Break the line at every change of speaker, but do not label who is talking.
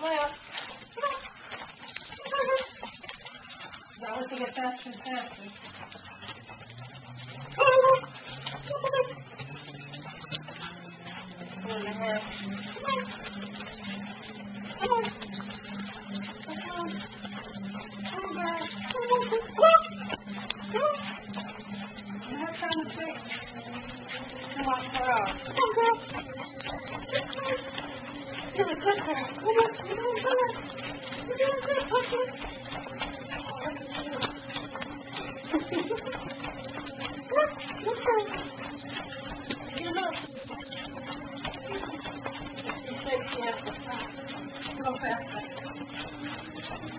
left. Now we can get faster and faster. Go faster.